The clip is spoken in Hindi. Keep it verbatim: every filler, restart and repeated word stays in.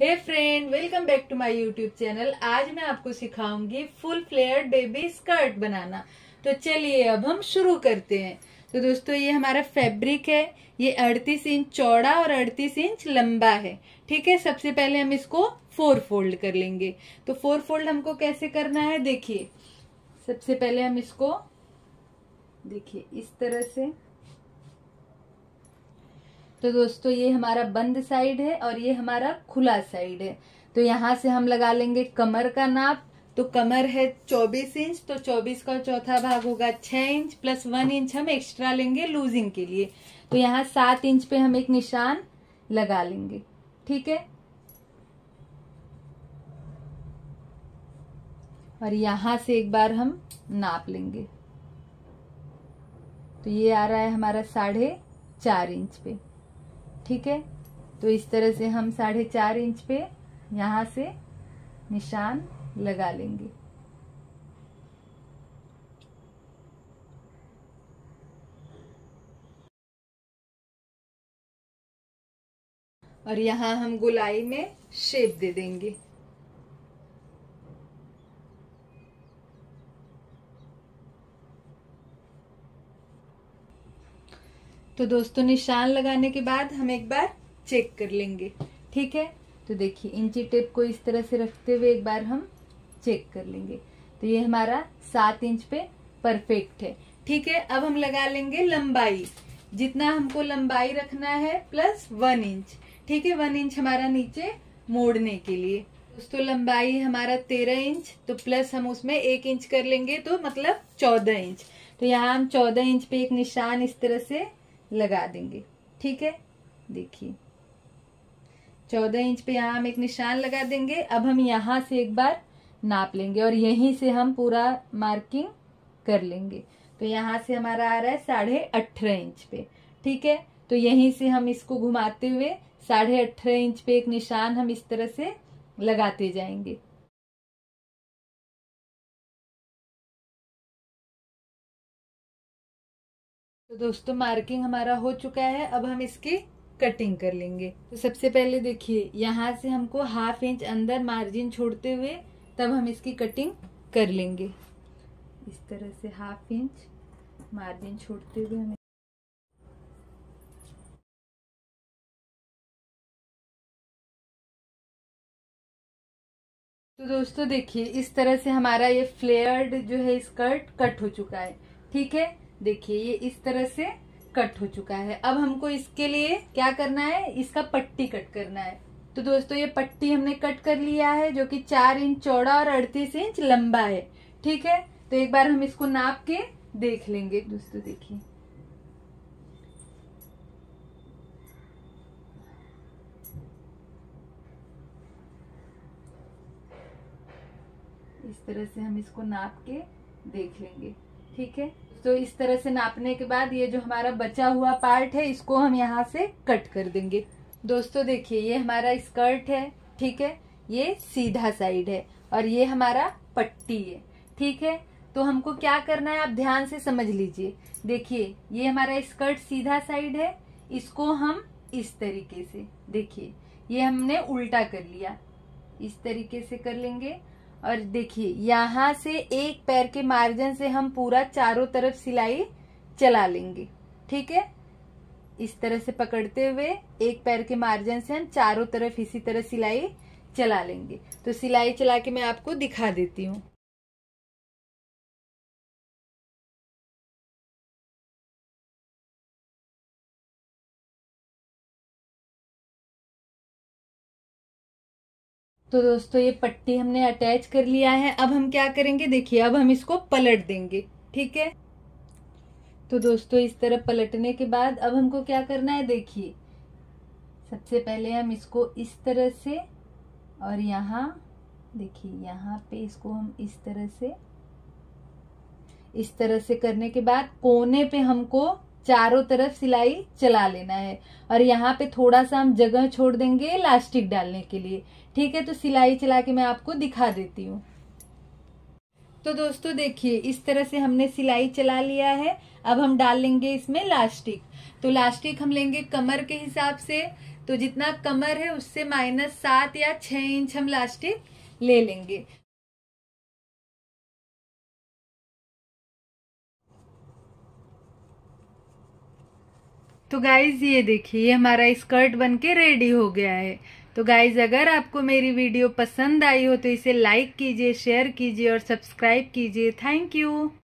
Hey friend, welcome back to my YouTube channel. आज मैं आपको सिखाऊंगी फुल फ्लेयर्ड बेबी स्कर्ट बनाना। तो चलिए अब हम शुरू करते हैं। तो दोस्तों ये हमारा फैब्रिक है, ये अड़तीस इंच चौड़ा और अड़तीस इंच लंबा है। ठीक है, सबसे पहले हम इसको फोर फोल्ड कर लेंगे। तो फोर फोल्ड हमको कैसे करना है, देखिए सबसे पहले हम इसको देखिए इस तरह से। तो दोस्तों ये हमारा बंद साइड है और ये हमारा खुला साइड है। तो यहाँ से हम लगा लेंगे कमर का नाप। तो कमर है चौबीस इंच, तो चौबीस का चौथा भाग होगा छह इंच प्लस वन इंच हम एक्स्ट्रा लेंगे लूजिंग के लिए। तो यहाँ सात इंच पे हम एक निशान लगा लेंगे। ठीक है, और यहाँ से एक बार हम नाप लेंगे। तो ये आ रहा है हमारा साढ़े चार इंच पे। ठीक है, तो इस तरह से हम साढ़े चार इंच पे यहाँ से निशान लगा लेंगे। और यहाँ हम गोलाई में शेप दे देंगे। तो दोस्तों निशान लगाने के बाद हम एक बार चेक कर लेंगे। ठीक है, तो देखिए इंची टेप को इस तरह से रखते हुए एक बार हम चेक कर लेंगे। तो ये हमारा सात इंच पे परफेक्ट है। ठीक है, अब हम लगा लेंगे लंबाई, जितना हमको लंबाई रखना है प्लस वन इंच। ठीक है, वन इंच हमारा नीचे मोड़ने के लिए। दोस्तों लंबाई हमारा तेरह इंच, तो प्लस हम उसमें एक इंच कर लेंगे तो मतलब चौदह इंच। तो यहाँ हम चौदह इंच पे एक निशान इस तरह से लगा देंगे। ठीक है, देखिए चौदह इंच पे यहाँ हम एक निशान लगा देंगे। अब हम यहाँ से एक बार नाप लेंगे और यहीं से हम पूरा मार्किंग कर लेंगे। तो यहाँ से हमारा आ रहा है साढ़े अठारह इंच पे। ठीक है, तो यहीं से हम इसको घुमाते हुए साढ़े अठारह इंच पे एक निशान हम इस तरह से लगाते जाएंगे। तो दोस्तों मार्किंग हमारा हो चुका है, अब हम इसकी कटिंग कर लेंगे। तो सबसे पहले देखिए यहाँ से हमको हाफ इंच अंदर मार्जिन छोड़ते हुए तब हम इसकी कटिंग कर लेंगे। इस तरह से हाफ इंच मार्जिन छोड़ते हुए हमें। तो दोस्तों देखिए इस तरह से हमारा ये फ्लेयर्ड जो है स्कर्ट कट हो चुका है। ठीक है, देखिए ये इस तरह से कट हो चुका है। अब हमको इसके लिए क्या करना है, इसका पट्टी कट करना है। तो दोस्तों ये पट्टी हमने कट कर लिया है, जो कि चार इंच चौड़ा और अड़तीस इंच लंबा है। ठीक है, तो एक बार हम इसको नाप के देख लेंगे। दोस्तों देखिए इस तरह से हम इसको नाप के देख लेंगे। ठीक है, तो इस तरह से नापने के बाद ये जो हमारा बचा हुआ पार्ट है इसको हम यहाँ से कट कर देंगे। दोस्तों देखिए ये हमारा स्कर्ट है। ठीक है, ये सीधा साइड है और ये हमारा पट्टी है। ठीक है, तो हमको क्या करना है आप ध्यान से समझ लीजिए। देखिए ये हमारा स्कर्ट सीधा साइड है, इसको हम इस तरीके से, देखिए ये हमने उल्टा कर लिया, इस तरीके से कर लेंगे। और देखिए यहाँ से एक पैर के मार्जिन से हम पूरा चारों तरफ सिलाई चला लेंगे। ठीक है, इस तरह से पकड़ते हुए एक पैर के मार्जिन से हम चारों तरफ इसी तरह सिलाई चला लेंगे। तो सिलाई चला के मैं आपको दिखा देती हूँ। तो दोस्तों ये पट्टी हमने अटैच कर लिया है। अब हम क्या करेंगे, देखिए अब हम इसको पलट देंगे। ठीक है, तो दोस्तों इस तरह पलटने के बाद अब हमको क्या करना है, देखिए सबसे पहले हम इसको इस तरह से और यहाँ देखिए यहाँ पे इसको हम इस तरह से इस तरह से करने के बाद कोने पे हमको चारों तरफ सिलाई चला लेना है और यहाँ पे थोड़ा सा हम जगह छोड़ देंगे इलास्टिक डालने के लिए। ठीक है, तो सिलाई चला के मैं आपको दिखा देती हूँ। तो दोस्तों देखिए इस तरह से हमने सिलाई चला लिया है। अब हम डाल लेंगे इसमें इलास्टिक। तो इलास्टिक हम लेंगे कमर के हिसाब से। तो जितना कमर है उससे माइनस सात या छह इंच हम लास्टिक ले लेंगे। तो गाइज ये देखिए, ये हमारा स्कर्ट बनके रेडी हो गया है। तो गाइज अगर आपको मेरी वीडियो पसंद आई हो तो इसे लाइक कीजिए, शेयर कीजिए और सब्सक्राइब कीजिए। Thank you.